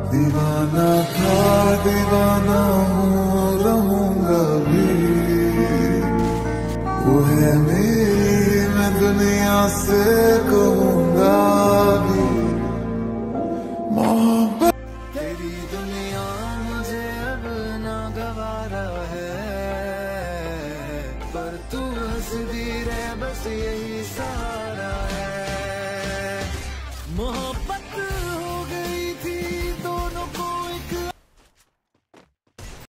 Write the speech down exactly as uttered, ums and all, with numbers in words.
दीवाना था दीवाना हूँ रहूंगा भी, वो है मेरी मैं दुनिया से कहूँगा भी। मोहब्बत तेरी दुनिया मुझे अब ना गवारा है, पर तू हंसदी रहे बस यही सहारा है। मोहब्बत